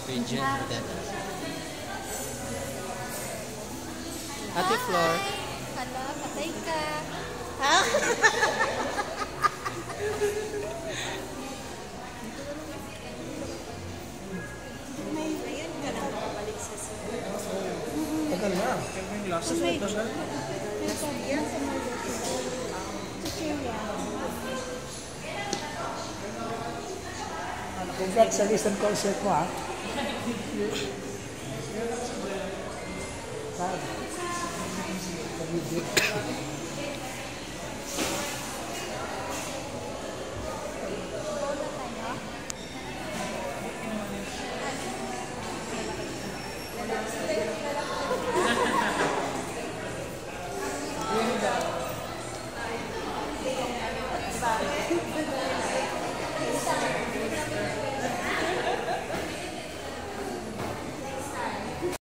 kay Jed Madela. Ate Flor. Hala, patay ka. Ha? Ngayon ka lang makabalik sa Cebu. Tagal na. Last year, tagal. Congrats sa recent concert mo, ha? Sorry.